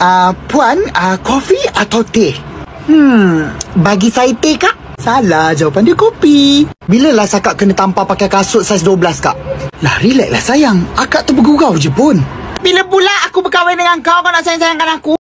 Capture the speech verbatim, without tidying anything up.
Uh, Puan, uh, kopi atau teh? Hmm, bagi saya teh, Kak. Salah, jawapan dia kopi. Bilalah akak kena tampar pakai kasut saiz dua belas, Kak? Lah, relax lah sayang. Akak tu bergurau je pun. Bila pula aku berkahwin dengan kau, kau nak sayang-sayangkan aku?